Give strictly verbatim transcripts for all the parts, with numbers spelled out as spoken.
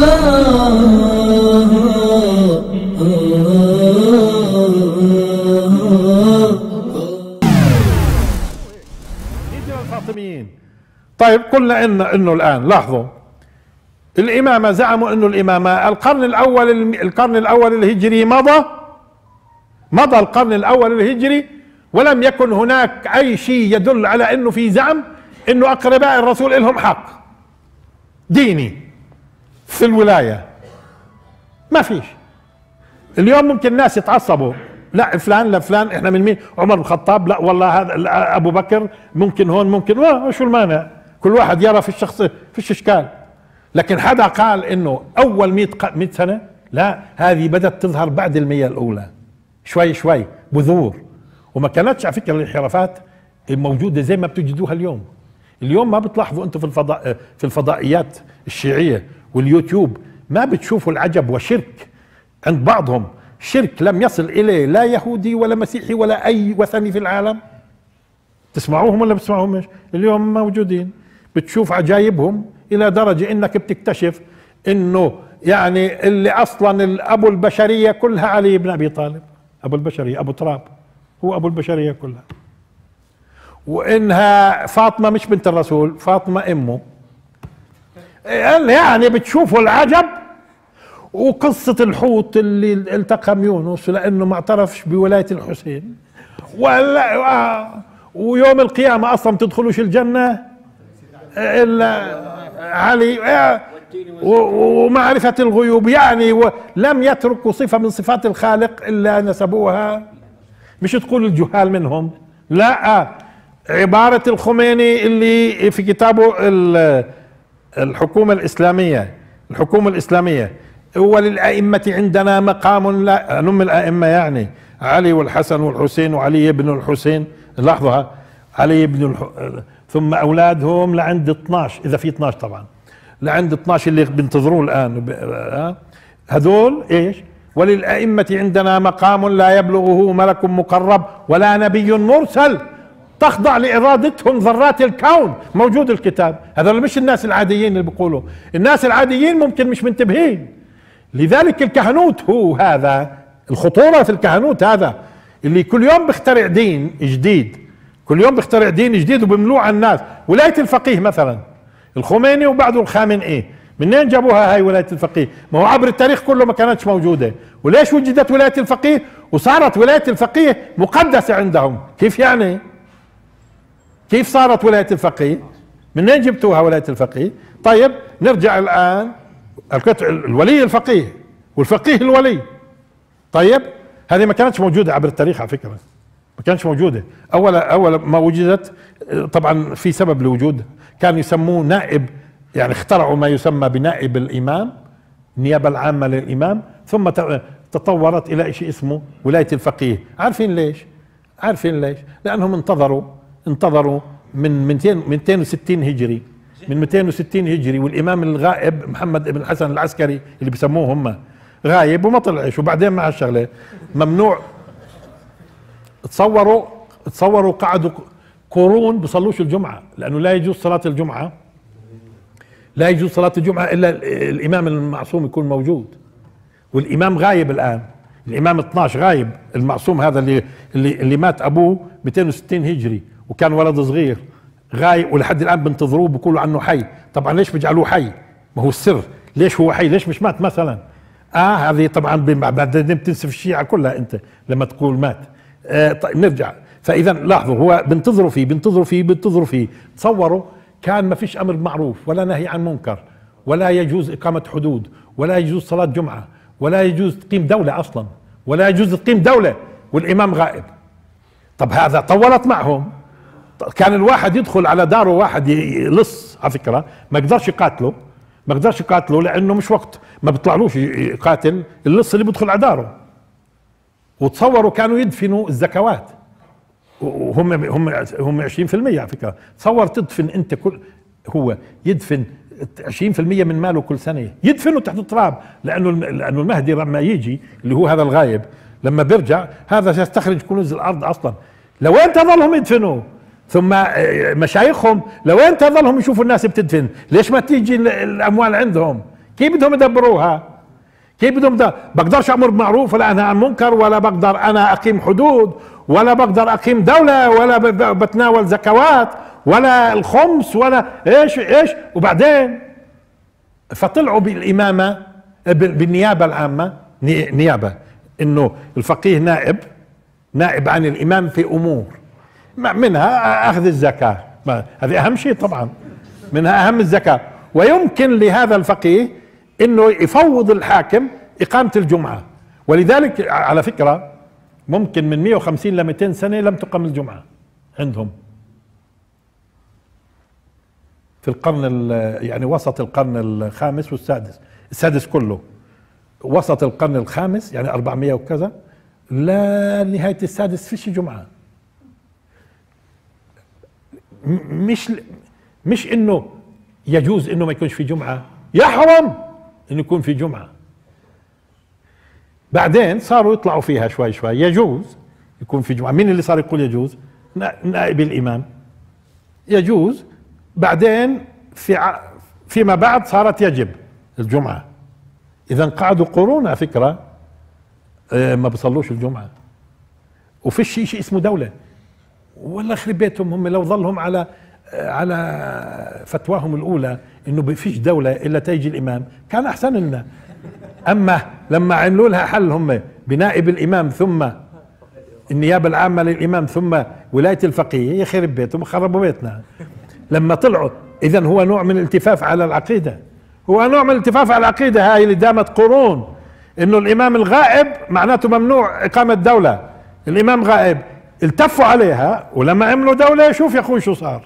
الفاطميين. طيب قلنا إن انه الان لاحظوا الامامه، زعموا انه الامامه القرن الاول القرن الاول الهجري مضى مضى القرن الاول الهجري ولم يكن هناك اي شيء يدل على انه في زعم انه اقرباء الرسول لهم حق ديني في الولايه. ما فيش. اليوم ممكن الناس يتعصبوا، لا فلان لا فلان، احنا من مين؟ عمر بن الخطاب، لا والله هذا ابو بكر، ممكن هون ممكن شو المانع؟ كل واحد يرى في الشخص فيش اشكال. لكن حدا قال انه اول مئة سنه؟ لا، هذه بدات تظهر بعد المية الاولى شوي شوي بذور، وما كانتش على فكره الانحرافات موجوده زي ما بتجدوها اليوم. اليوم ما بتلاحظوا انتم في الفضاء في الفضائيات الشيعيه واليوتيوب ما بتشوفوا العجب وشرك عند بعضهم، شرك لم يصل اليه لا يهودي ولا مسيحي ولا اي وثني في العالم. تسمعوهم ولا بتسمعوهمش؟ اليوم موجودين، بتشوف عجايبهم الى درجه انك بتكتشف انه يعني اللي اصلا ابو البشريه كلها علي بن ابي طالب، ابو البشريه ابو تراب هو ابو البشريه كلها، وانها فاطمه مش بنت الرسول، فاطمه امه. يعني بتشوفوا العجب. وقصه الحوت اللي التقم يونس لانه ما اعترفش بولايه الحسين، ولا ويوم القيامه اصلا ما تدخلوش الجنه الا علي، ومعرفه الغيوب، يعني ولم يتركوا صفه من صفات الخالق الا نسبوها. مش تقول الجهال منهم، لا، عباره الخميني اللي في كتابه الحكومه الاسلاميه الحكومه الاسلاميه هو للائمه عندنا مقام، لا نم الائمه يعني علي والحسن والحسين وعلي بن الحسين، لاحظوها، علي بن الح... ثم اولادهم لعند اثناشر، اذا في اثناشر طبعا، لعند اثناشر اللي بينتظروه الان، هذول ايش؟ وللائمه عندنا مقام لا يبلغه ملك مقرب ولا نبي مرسل تخضع لارادتهم ذرات الكون. موجود الكتاب. هذول مش الناس العاديين اللي بيقولوا، الناس العاديين ممكن مش منتبهين. لذلك الكهنوت هو هذا، الخطوره في الكهنوت هذا اللي كل يوم بيخترع دين جديد، كل يوم بيخترع دين جديد وبيملوه على الناس. ولايه الفقيه مثلا الخميني وبعده الخامنئي، منين جابوها هاي ولايه الفقيه؟ ما هو عبر التاريخ كله ما كانتش موجوده. وليش وجدت ولايه الفقيه وصارت ولايه الفقيه مقدسه عندهم؟ كيف يعني؟ كيف صارت ولايه الفقيه؟ منين جبتوها ولايه الفقيه؟ طيب نرجع الان، الولي الفقيه والفقيه الولي. طيب هذه ما كانتش موجوده عبر التاريخ على فكره، ما كانتش موجوده. اول اول ما وجدت طبعا في سبب لوجودها، كانوا يسموه نائب، يعني اخترعوا ما يسمى بنائب الامام، النيابه العامه للامام، ثم تطورت الى شيء اسمه ولايه الفقيه. عارفين ليش؟ عارفين ليش؟ لانهم انتظروا انتظروا من مئتين وستين هجري، من مئتين وستين هجري والامام الغائب محمد بن الحسن العسكري اللي بسموه هم غايب وما طلعش، وبعدين مع الشغله ممنوع. تصوروا تصوروا قعدوا قرون بصلوش الجمعه، لانه لا يجوز صلاه الجمعه، لا يجوز صلاه الجمعه الا الامام المعصوم يكون موجود، والامام غايب الان، الامام اثناشر غايب، المعصوم هذا اللي اللي, اللي مات ابوه مئتين وستين هجري وكان ولد صغير غايب، ولحد الان بنتظروه بيقولوا عنه حي. طبعا ليش بيجعلوه حي؟ ما هو السر، ليش هو حي؟ ليش مش مات مثلا؟ اه هذه طبعا بعدين بتنسف الشيعة كلها انت لما تقول مات. آه طيب نرجع. فاذا لاحظوا هو بنتظروا فيه بنتظروا فيه بنتظروا فيه تصوروا كان ما فيش امر معروف ولا نهي عن منكر، ولا يجوز اقامة حدود، ولا يجوز صلاة جمعة، ولا يجوز تقيم دولة اصلا، ولا يجوز تقيم دولة والامام غائب. طب هذا طولت معهم، كان الواحد يدخل على داره واحد يلص، على فكرة ما يقدرش يقاتله، ما يقدرش يقاتله لانه مش وقت، ما بيطلعلوش يقاتل اللص اللي بيدخل على داره. وتصوروا كانوا يدفنوا الزكوات، وهم هم هم عشرين بالمئة على فكرة. تصور تدفن انت كل، هو يدفن عشرين بالمئة من ماله كل سنة، يدفنه تحت التراب، لانه لانه المهدي لما يجي اللي هو هذا الغايب لما بيرجع هذا يستخرج كنوز الارض اصلا. لوين تظلهم يدفنوا؟ ثم مشايخهم لوين تظلهم يشوفوا الناس بتدفن؟ ليش ما تيجي الاموال عندهم؟ كيف بدهم يدبروها؟ كيف بدهم ده؟ بقدرش امر بمعروف ولا انهى عن منكر، ولا بقدر انا اقيم حدود، ولا بقدر اقيم دولة، ولا بتناول زكوات، ولا الخمس، ولا ايش ايش. وبعدين فطلعوا بالامامة بالنيابة العامة، نيابة انه الفقيه نائب نائب عن الامام في امور منها اخذ الزكاة، هذه اهم شيء طبعا، منها اهم الزكاة. ويمكن لهذا الفقيه انه يفوض الحاكم اقامة الجمعة. ولذلك على فكرة ممكن من مئة وخمسين ل مئتين سنة لم تقم الجمعة عندهم في القرن يعني وسط القرن الخامس والسادس، السادس كله وسط القرن الخامس يعني أربعمئة وكذا لنهاية السادس فيش جمعة. مش مش انه يجوز انه ما يكونش في جمعة، يحرم انه يكون في جمعة. بعدين صاروا يطلعوا فيها شوي شوي، يجوز يكون في جمعة. مين اللي صار يقول يجوز؟ نائب الامام. يجوز. بعدين في فيما بعد صارت يجب الجمعة. اذا قعدوا قرون على فكرة ما بيصلوش الجمعة، وفيش شيء شيء اسمه دولة. والله يخرب بيتهم، هم لو ظلهم على على فتواهم الاولى انه ما فيش دولة الا تيجي الامام كان احسن لنا. اما لما عملوا لها حل هم بنائب الامام ثم النيابة العامة للامام ثم ولاية الفقيه، يخرب بيتهم خربوا بيتنا لما طلعوا. اذا هو نوع من الالتفاف على العقيدة، هو نوع من الالتفاف على العقيدة هاي اللي دامت قرون، انه الامام الغائب معناته ممنوع اقامة دولة. الامام غائب، التفوا عليها، ولما عملوا دولة شوف يا اخوي شو صار.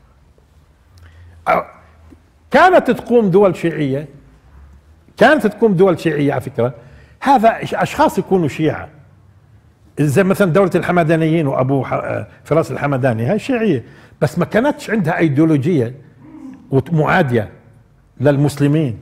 كانت تقوم دول شيعية، كانت تقوم دول شيعية على فكرة. هذا اشخاص يكونوا شيعة، زي مثلا دولة الحمدانيين وابو فراس الحمداني، هاي شيعية بس ما كانتش عندها ايديولوجية معادية للمسلمين.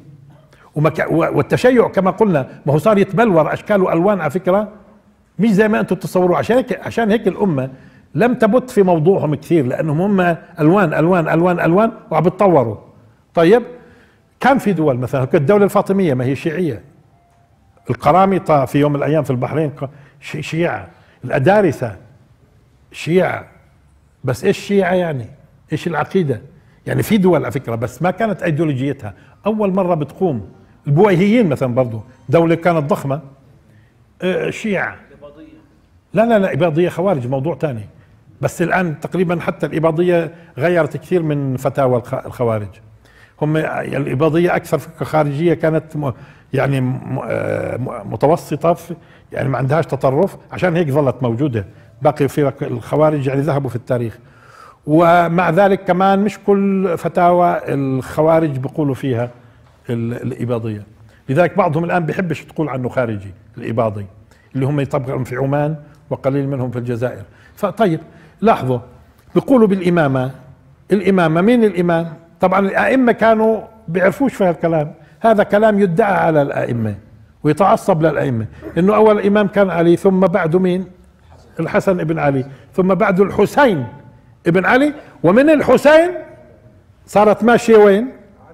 والتشيع كما قلنا ما هو صار يتبلور اشكال والوان على فكرة، مش زي ما انتم تتصوروا. عشان هيك عشان هيك الامه لم تبت في موضوعهم كثير، لانهم هم الوان الوان الوان الوان وعم بتطوروا. طيب كان في دول مثلا الدوله الفاطميه ما هي شيعيه، القرامطه في يوم من الايام في البحرين شيعه، الادارسه شيعه. بس ايش شيعه يعني؟ ايش العقيده؟ يعني في دول على فكره بس ما كانت ايديولوجيتها. اول مره بتقوم البويهيين مثلا، برضه دوله كانت ضخمه شيعة. لا لا لا إباضية خوارج موضوع تاني. بس الآن تقريبا حتى الإباضية غيرت كثير من فتاوى الخوارج. هم الإباضية أكثر خارجية، كانت يعني متوسطة، يعني ما عندهاش تطرف، عشان هيك ظلت موجودة. باقي فرق الخوارج يعني ذهبوا في التاريخ. ومع ذلك كمان مش كل فتاوى الخوارج بيقولوا فيها الإباضية. لذلك بعضهم الآن بيحبش تقول عنه خارجي الإباضي، اللي هم يطبقون في عمان وقليل منهم في الجزائر. فطيب لاحظوا بيقولوا بالإمامة. الإمامة مين الإمام؟ طبعا الأئمة كانوا بيعرفوش في هالكلام، هذا كلام يدعى على الأئمة ويتعصب للأئمة، إنه أول إمام كان علي، ثم بعده مين؟ الحسن ابن علي، ثم بعده الحسين ابن علي، ومن الحسين صارت ماشية وين؟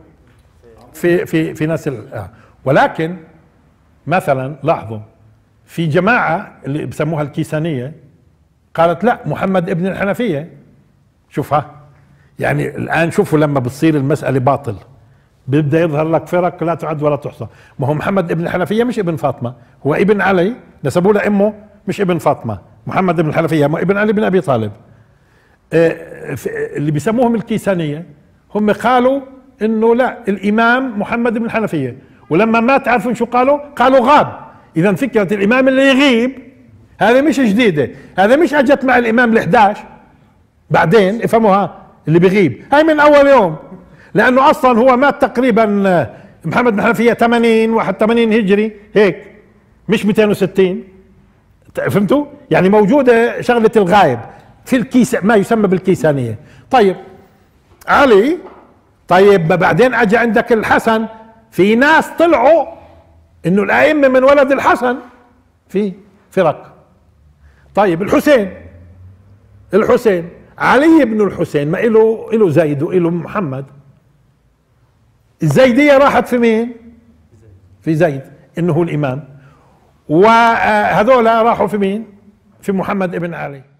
في في في نسل. ولكن مثلا لاحظوا في جماعة اللي بسموها الكيسانية قالت لا محمد ابن الحنفية. شوفها يعني الآن شوفوا لما بتصير المسألة باطل بيبدأ يظهر لك فرق لا تعد ولا تحصى. ما هو محمد ابن الحنفية مش ابن فاطمة، هو ابن علي، نسبوا له امه مش ابن فاطمة. محمد ابن الحنفية ابن علي بن ابي طالب. اللي بيسموهم الكيسانية هم قالوا انه لا الامام محمد بن الحنفية، ولما ما تعرفون شو قالوا؟ قالوا غاب. اذا فكرة الامام اللي يغيب هذه مش جديدة، هذا مش اجت مع الامام الحداش بعدين، افهموها، اللي بيغيب هاي من اول يوم، لانه اصلا هو مات تقريبا محمد بن الحنفية ثمانين واحد وثمانين هجري هيك، مش مئتين وستين. فهمتوا؟ يعني موجودة شغلة الغايب في الكيس، ما يسمى بالكيسانية. طيب علي، طيب بعدين اجى عندك الحسن، في ناس طلعوا انه الائمة من ولد الحسن، في فرق. طيب الحسين، الحسين علي بن الحسين ما له له زيد وله محمد. الزيدية راحت في مين؟ في زيد انه هو الامام، وهذول راحوا في مين؟ في محمد ابن علي.